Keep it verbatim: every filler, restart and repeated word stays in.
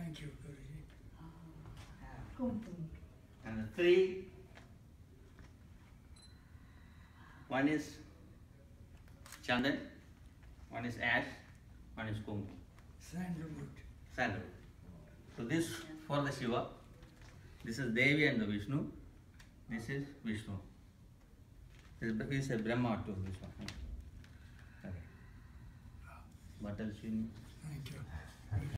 Thank you, Guruji. Kumkum. And the three, one is chandan, one is ash, one is kumkum. Sandalwood. Sandalwood. So this for the Shiva. This is Devi and the Vishnu. This is Vishnu. This is a Brahma too. This one. Okay. What else you need? Thank you.